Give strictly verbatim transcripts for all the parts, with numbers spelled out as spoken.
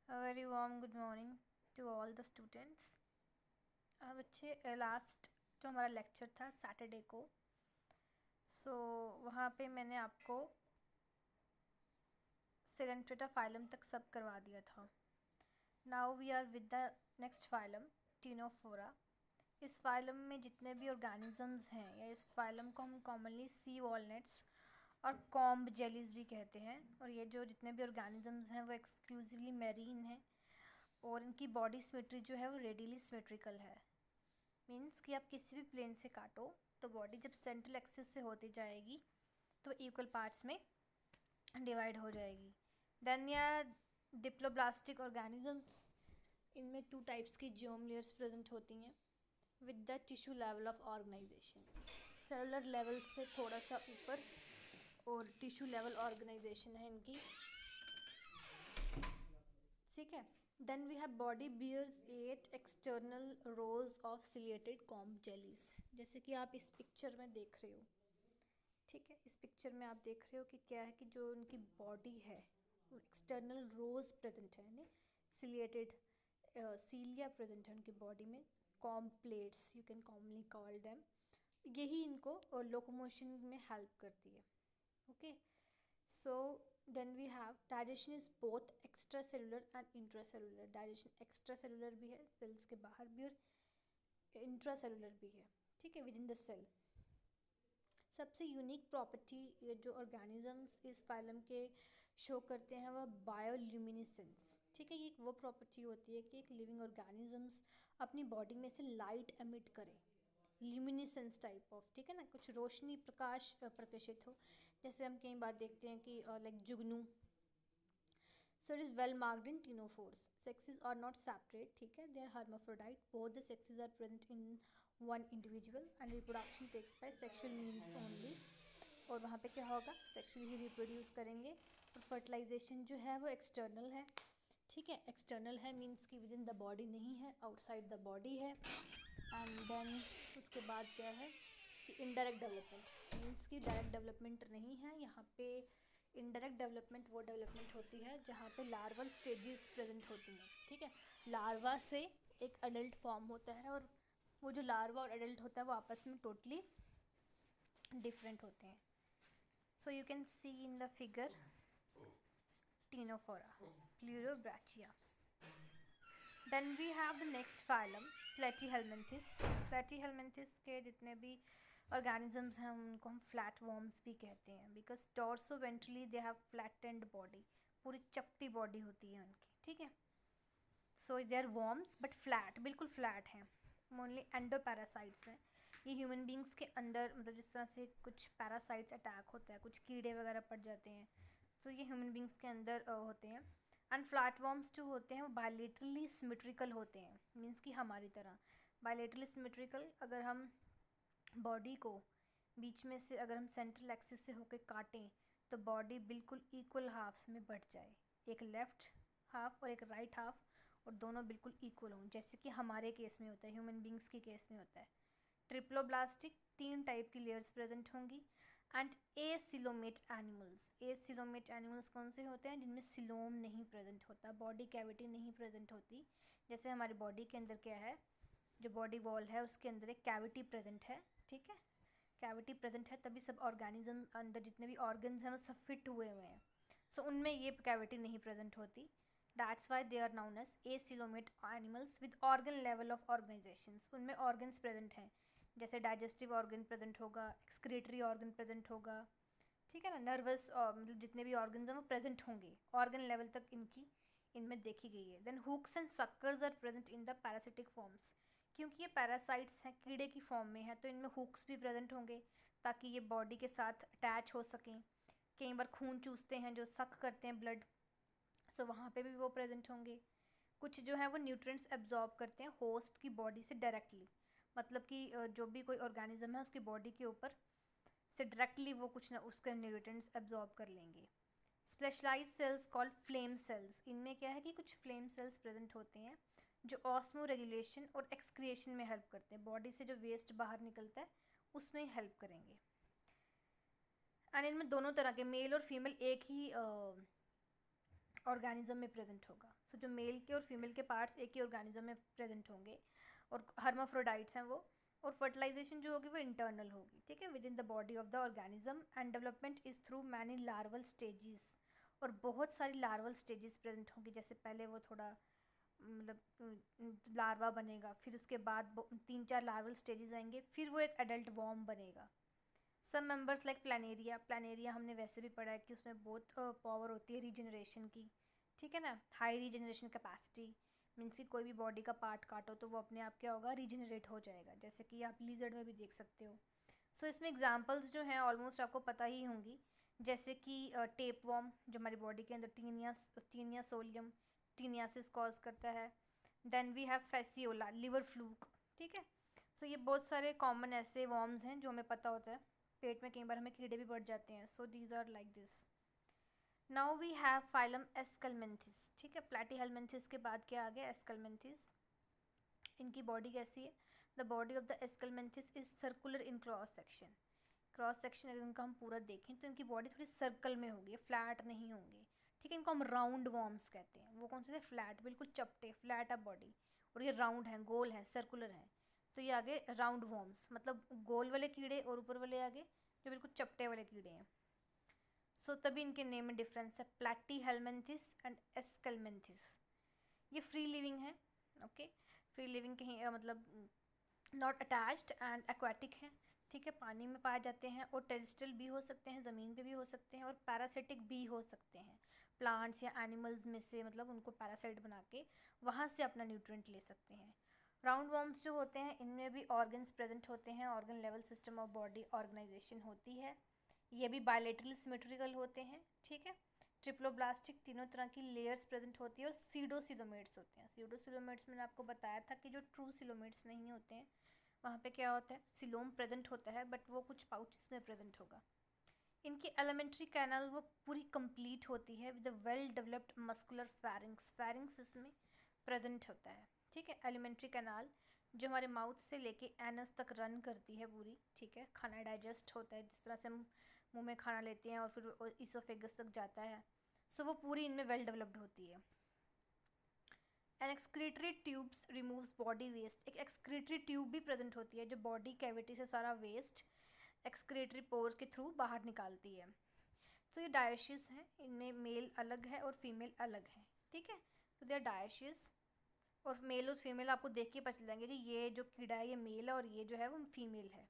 A very warm good morning to all the students. अब बच्चे last जो हमारा लेक्चर था सैटरडे को, सो so, वहाँ पे मैंने आपको सेलेंट्रेटा फाइलम तक सब करवा दिया था. Now we are with the next phylum ctenophora. इस फाइलम में जितने भी ऑर्गेनिजम्स हैं, या इस फाइलम को हम कॉमनली सी वॉलनट्स और कॉम्ब जेलीज भी कहते हैं. और ये जो जितने भी ऑर्गेनिजम्स हैं वो एक्सक्लूसिवली मैरीन हैं और इनकी बॉडी सिमेट्री जो है वो रेडियली सिमेट्रिकल है. मीन्स कि आप किसी भी प्लेन से काटो तो बॉडी जब सेंट्रल एक्सिस से होती जाएगी तो इक्वल पार्ट्स में डिवाइड हो जाएगी. देन या डिप्लोब्लास्टिक ऑर्गेनिजम्स, इनमें टू टाइप्स की जियोम लेयर्स प्रेजेंट होती हैं with the tissue level of organisation. Cellular level से थोड़ा सा ऊपर और टिश्यू लेवल ऑर्गेनाइजेशन है इनकी. ठीक है. Then we have body bears at external rows of ciliated comb jellies, जैसे कि आप इस पिक्चर में देख रहे हो. ठीक है. इस पिक्चर में आप देख रहे हो कि क्या है कि जो उनकी बॉडी है वो एक्सटर्नल रोज प्रेजेंट है, यानी सिलिएटेड सीलिया प्रेजेंट है उनकी बॉडी में. Comb plates you can commonly call them. यही इनको लोकोमोशन में हेल्प करती है. Okay. So then we have digestion is both extracellular and intracellular. digestion extracellular भी है, सेल्स के बाहर भी, और इंट्रासेलुलर भी है. ठीक है, विद इन द सेल. सबसे यूनिक प्रॉपर्टी जो ऑर्गेनिजम्स इस फाइलम के शो करते हैं वह बायोल्यूमिनेसेंस. ठीक है, ये एक वो प्रॉपर्टी होती है कि एक लिविंग ऑर्गेनिजम्स अपनी बॉडी में से लाइट एमिट करे, ल्यूमिनेसेंस टाइप ऑफ. ठीक है ना, कुछ रोशनी प्रकाश प्रकाशित हो, जैसे हम कई बार देखते हैं कि लाइक जुगनू. So it is well marked in ctenophores. Sexes are not separate. ठीक है, they are hermaphrodite. Both the sexes are present in one individual and reproduction takes by sexual means only. और वहाँ पे क्या होगा, सेक्सुअली ही reproduce करेंगे. और fertilisation जो है वो एक्सटर्नल है. ठीक है, एक्सटर्नल है मीन्स कि विद इन द बॉडी नहीं है, आउटसाइड द बॉडी है. एंड देन उसके बाद क्या है कि इनडायरेक्ट डेवलपमेंट मीन्स कि डायरेक्ट डेवलपमेंट नहीं है यहाँ पे. इनडायरेक्ट डेवलपमेंट वो डेवलपमेंट होती है जहाँ पे लार्वल स्टेजेस प्रेजेंट होती हैं. ठीक है, लार्वा से एक अडल्ट फॉर्म होता है और वो जो लार्वा और अडल्ट होता है वो आपस में टोटली डिफरेंट होते हैं. So you can see in the figure ctenophora, pleurobrachia. Then we have the next phylum platyhelminthes. Platyhelminthes के जितने भी ऑर्गेनिजम्स हैं उनको हम फ्लैट वॉर्म्स भी कहते हैं, because dorsoventrally they have flattened body. पूरी चपटी बॉडी होती है उनकी. ठीक है. So they are worms but flat, बिल्कुल फ्लैट हैं. मोनली एंडोपैरासाइट्स हैं. ये ह्यूमन बींग्स के अंदर, मतलब जिस तरह से कुछ पैरासाइट्स अटैक होता है, कुछ कीड़े वगैरह पड़ जाते हैं, तो ये ह्यूमन बींग्स के अंदर uh, होते हैं. एंड फ्लैट वॉर्म्स जो होते हैं वो बायलेटरली सिमेट्रिकल होते हैं, मीन्स कि हमारी तरह बायलेटरली सिमेट्रिकल. अगर हम बॉडी को बीच में से, अगर हम सेंट्रल एक्सिस से होकर काटें तो बॉडी बिल्कुल इक्वल हाफ्स में बढ़ जाए, एक लेफ़्ट हाफ और एक राइट हाफ, और दोनों बिल्कुल इक्वल हों, जैसे कि हमारे केस में होता है, ह्यूमन बींग्स के केस में होता है. ट्रिप्लोब्लास्टिक तीन टाइप की लेयर्स प्रेजेंट होंगी. And acoelomate animals. Acoelomate animals कौन से होते हैं, जिनमें सिलोम नहीं प्रेजेंट होता, बॉडी कैविटी नहीं प्रेजेंट होती. जैसे हमारी बॉडी के अंदर क्या है, जो बॉडी वॉल है उसके अंदर एक कैविटी प्रेजेंट है. ठीक है, कैविटी प्रेजेंट है तभी सब ऑर्गेनिज्म अंदर जितने भी ऑर्गन्स हैं वो सब फिट हुए हुए हैं. सो so, उनमें ये कैविटी नहीं प्रेजेंट होती. That's why they are known as acoelomate animals with organ level of organisations. उनमें ऑर्गन्स प्रेजेंट हैं, जैसे डाइजेस्टिव ऑर्गन प्रेजेंट होगा, एक्सक्रीटरी ऑर्गन प्रेजेंट होगा. ठीक है ना, नर्वस मतलब जितने भी ऑर्गन्स हैं वो प्रेजेंट होंगे, ऑर्गन लेवल तक इनकी इनमें देखी गई है. Then hooks and suckers are present in the parasitic forms. क्योंकि ये पैरासाइट्स हैं, कीड़े की फॉर्म में है, तो इनमें हुक्स भी प्रेजेंट होंगे ताकि ये बॉडी के साथ अटैच हो सकें. कई बार खून चूसते हैं, जो सक करते हैं ब्लड, सो so, वहाँ पे भी वो प्रेजेंट होंगे. कुछ जो है वो न्यूट्रिएंट्स एब्जॉर्ब करते हैं होस्ट की बॉडी से डायरेक्टली, मतलब कि जो भी कोई ऑर्गेनिज्म है उसकी बॉडी के ऊपर से डायरेक्टली वो कुछ ना उसके न्यूट्रिएंट्स एब्जॉर्ब कर लेंगे. Specialised cells called flame cells. इनमें क्या है कि कुछ फ्लेम सेल्स प्रेजेंट होते हैं जो ऑस्मो रेगुलेशन और एक्सक्रिएशन में हेल्प करते हैं, बॉडी से जो वेस्ट बाहर निकलता है उसमें हेल्प करेंगे. एंड इनमें दोनों तरह के, मेल और फीमेल, एक ही ऑर्गेनिज्म में प्रेजेंट होगा. सो so, जो मेल के और फीमेल के पार्ट्स एक ही ऑर्गेनिज्म में प्रेजेंट होंगे और हर्माफ्रोडाइट्स हैं वो. और फर्टिलाइजेशन जो होगी वो इंटरनल होगी, ठीक है, within the body of the organism. And development is through many larval stages. और बहुत सारी लार्वल स्टेजेस प्रेजेंट होंगी. जैसे पहले वो थोड़ा मतलब लार्वा बनेगा, फिर उसके बाद तीन चार लार्वल स्टेजेस आएंगे, फिर वो एक एडल्ट वॉर्म बनेगा. Some members like planaria. Planaria हमने वैसे भी पढ़ा है कि उसमें बहुत पावर होती है रीजनरेशन की, ठीक है ना. हाई रीजनरेशन कैपेसिटी मीन्स कि कोई भी बॉडी का पार्ट काटो तो वो अपने आप क्या होगा, रीजनरेट हो जाएगा, जैसे कि आप लिजर्ड में भी देख सकते हो. सो so, इसमें एग्जांपल्स जो हैं ऑलमोस्ट आपको पता ही होंगी, जैसे कि टेप वॉर्म जो हमारी बॉडी के अंदर taenia taenia solium taeniasis cause करता है. Then we have fasciola, liver fluke, ठीक है. सो so, ये बहुत सारे कॉमन ऐसे वॉर्म्स हैं जो हमें पता होता है. पेट में कई बार हमें कीड़े भी बढ़ जाते हैं. So these are like this. Now we have phylum aschelminthes, ठीक है. प्लैटीहेलमिन्थिस के बाद क्या आ गया, एस्कलमेंथिस. इनकी बॉडी कैसी है, the body of the aschelminthes is circular in cross section. Cross section अगर इनका हम पूरा देखें तो इनकी बॉडी थोड़ी सर्कल में होगी, फ्लैट नहीं होंगे, ठीक है. इनको हम राउंड वॉर्म्स कहते हैं. वो कौन से थे, फ्लैट, बिल्कुल चपटे, फ्लैट अप बॉडी. और ये राउंड हैं, गोल हैं, सर्कुलर हैं. तो ये आगे राउंड वॉर्म्स, मतलब गोल वाले कीड़े और ऊपर वाले आगे जो बिल्कुल चपटे वाले कीड़े हैं. सो so, तभी इनके नेम में डिफरेंस है, प्लैटीहेलमिन्थिस एंड एस्कलमेंथिस. ये फ्री लिविंग है, ओके. फ्री लिविंग कहीं मतलब नॉट अटैच्ड एंड एक्वाटिक हैं, ठीक है. पानी में पाए जाते हैं और टेरेस्ट्रियल भी हो सकते हैं, ज़मीन पे भी हो सकते हैं, और पैरासिटिक भी हो सकते हैं. प्लांट्स या एनिमल्स में से मतलब उनको पैरासाइट बना के वहाँ से अपना न्यूट्रिएंट ले सकते हैं. राउंड वॉर्म्स जो होते हैं इनमें भी ऑर्गन्स प्रेजेंट होते हैं, organ level system of body organisation होती है. ये भी बायलेटरल सिमेट्रिकल होते हैं, ठीक है. ट्रिप्लोब्लास्टिक, तीनों तरह की लेयर्स प्रेजेंट होती है. और सीडोसिलोमेट्स होते हैं. सीडोसिलोमेट्स मैंने आपको बताया था कि जो ट्रू सिलोमेट्स नहीं होते हैं वहाँ पे क्या होता है, सिलोम प्रेजेंट होता है, बट वो कुछ पाउचेस में प्रेजेंट होगा. इनकी एलिमेंट्री कैनल वो पूरी कंप्लीट होती है with well developed muscular pharynx. Pharynx इसमें प्रेजेंट होता है, ठीक है. एलिमेंट्री कैनाल जो हमारे माउथ से लेके एनस तक रन करती है पूरी, ठीक है. खाना डाइजेस्ट होता है, जिस तरह से हम मुंह में खाना लेते हैं और फिर इसोफेगस तक जाता है. सो so, वो पूरी इनमें वेल डेवलप्ड होती है. An excretory tubes removes body waste. एक एक्सक्रीटरी ट्यूब भी प्रेजेंट होती है जो बॉडी कैविटी से सारा वेस्ट एक्सक्रीटरी पोर्स के थ्रू बाहर निकालती है. तो ये डायोशियस हैं, इनमें मेल अलग है और फीमेल अलग है, ठीक है. तो दे आर डायोशियस. और मेल और फीमेल आपको देख के पता चलेंगे कि ये जो कीड़ा है ये मेल है और ये जो है वो फीमेल है.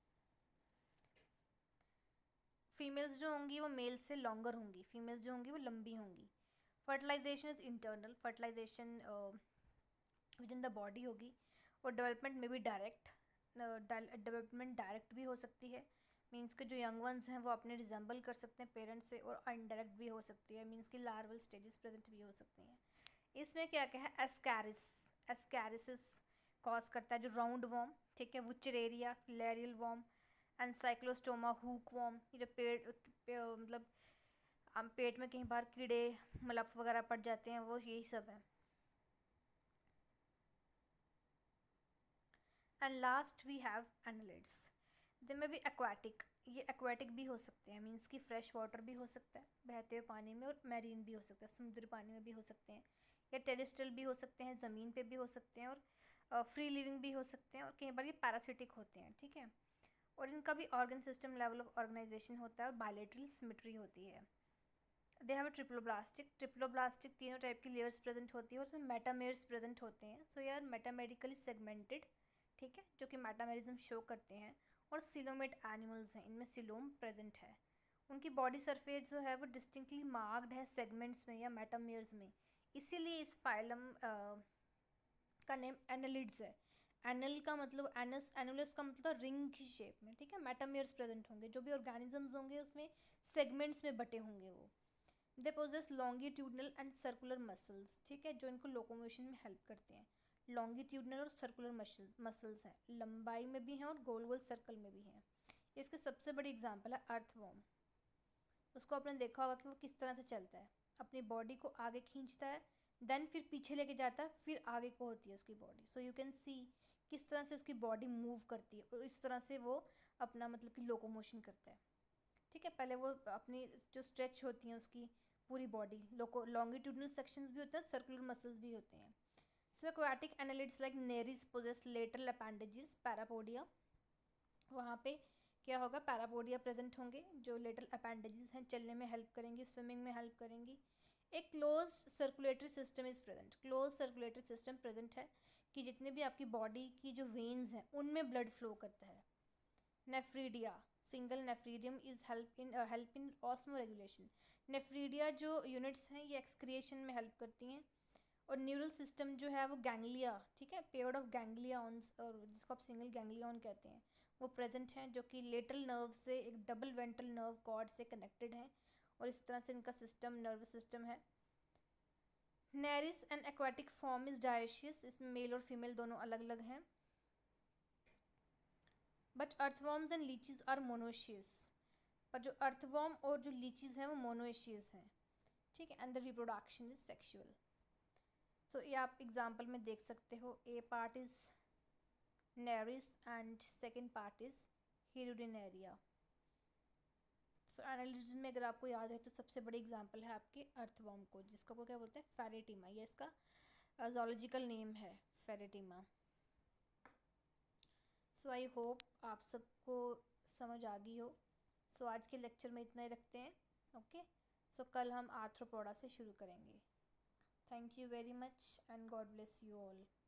फीमेल्स जो होंगी वो मेल से लॉन्गर होंगी, फीमेल्स जो होंगी वो लंबी होंगी. Fertilisation is internal. Fertilisation within the body होगी. और डेवलपमेंट में भी डायरेक्ट, डेवलपमेंट डायरेक्ट भी हो सकती है, मीन्स के जो यंग वंस हैं वो अपने रिजेंबल कर सकते हैं पेरेंट्स से. और अनडायरेक्ट भी हो सकती है, मीन्स कि लार्वल स्टेजेस प्रेजेंट भी हो सकती हैं. इसमें क्या क्या है, एस्कैरिस, एस्कैरिसिस कॉज करता है जो राउंड वॉर्म, ठीक है. Wuchereria, filarial worm, ancylostoma, hook worm. ये जो पेट मतलब हम पेट में कई बार कीड़े मलप वगैरह पड़ जाते हैं वो यही सब है. And last we have annelids. They में भी एक्वाटिक. ये एक्वाटिक भी हो सकते हैं, मीन्स कि फ्रेश वाटर भी हो सकता है बहते हुए पानी में, और मैरीन भी हो सकता है, समुद्री पानी में भी हो सकते हैं, या टेरेस्ट्रियल भी हो सकते हैं, ज़मीन पे भी हो सकते हैं, और फ्री लिविंग भी हो सकते हैं, और कई बार ये पैरासिटिक होते हैं, ठीक है. और इनका भी organ system level of organisation होता है और बायलेटरल सिमेट्री होती है. They have a triploblastic. Triploblastic तीनों टाइप की लेयर्स प्रेजेंट होती है और उसमें मेटामेर्स प्रेजेंट होते हैं. सो यार मेटामेरिकली सेगमेंटेड, ठीक है, जो कि मेटामेरिज्म शो करते हैं. और सिलोमेट एनिमल्स हैं, इनमें सिलोम प्रेजेंट है. उनकी बॉडी सरफेस जो है वो डिस्टिंक्टली मार्क्ड है सेगमेंट्स में या मेटामेर्स में. इसीलिए इस फाइलम का नेम एनालिड्स है. एनल का मतलब एनस, एनुलस का मतलब रिंग की शेप में, ठीक है. मेटामेर्स प्रेजेंट होंगे, जो भी ऑर्गेनिजम्स होंगे उसमें सेगमेंट्स में बटे होंगे वो. They possess longitudinal and circular muscles, ठीक है, जो इनको लोकोमोशन में हेल्प करते हैं. लॉन्गिट्यूडनल और सर्कुलर मसल्स हैं, लंबाई में भी हैं और गोल गोल सर्कल में भी हैं. इसके सबसे बड़ी एग्जांपल है अर्थवॉर्म. उसको आपने देखा होगा कि वो किस तरह से चलता है, अपनी बॉडी को आगे खींचता है, देन फिर पीछे लेके जाता है, फिर आगे को होती है उसकी body. So you can see किस तरह से उसकी बॉडी मूव करती है और इस तरह से वो अपना मतलब कि लोकोमोशन करता है, ठीक है. पहले वो अपनी जो स्ट्रेच होती हैं उसकी पूरी बॉडी, लोको लॉन्गिट्यूडनल सेक्शंस भी होते हैं, सर्कुलर मसल्स भी होते हैं. So aquatic annelids like nereis possess lateral appendages parapodia. वहाँ पे क्या होगा, पैरापोडिया प्रेजेंट होंगे जो लेटरल अपेंडेजेस हैं, चलने में हेल्प करेंगी, स्विमिंग में हेल्प करेंगी. एक close circulatory system is present. Close circulatory system present है कि जितने भी आपकी बॉडी की जो वेन्स हैं उनमें ब्लड फ्लो करता है. Nephridia, single nephridium is help in help in osmoregulation. Nephridia जो यूनिट्स हैं ये एक्सक्रिएशन में हेल्प करती हैं. और न्यूरल सिस्टम जो है वो गैंग्लिया, ठीक है, पेयर्ड ऑफ गैंग्लियॉन्स, और जिसको आप सिंगल गैंग्लियॉन कहते हैं, वो प्रेजेंट हैं जो कि लेटरल नर्व से एक डबल वेंट्रल नर्व कॉर्ड से कनेक्टेड हैं. और इस तरह से इनका सिस्टम नर्वस सिस्टम है. Nereis and aquatic form is dioecious. इसमें मेल और फीमेल दोनों अलग अलग हैं. But earthworms and leeches are monoecious. पर जो अर्थवॉर्म और जो लीचीज हैं वो मोनोएशियस हैं, ठीक है. And the reproduction is sexual. So ये आप एग्जाम्पल में देख सकते हो. A part is nereis and second part is hirudinaria. So annelids में अगर आपको याद है तो सबसे बड़ी एग्जांपल है आपके अर्थवॉर्म को, जिसको को क्या बोलते हैं, फेरेटिमा. ये इसका जूलॉजिकल नेम है, फेरेटिमा. सो आई होप आप सबको समझ आ गई हो. सो so, आज के लेक्चर में इतना ही रखते हैं. ओके, सो कल हम आर्थ्रोपोडा से शुरू करेंगे. Thank you very much and God bless you all.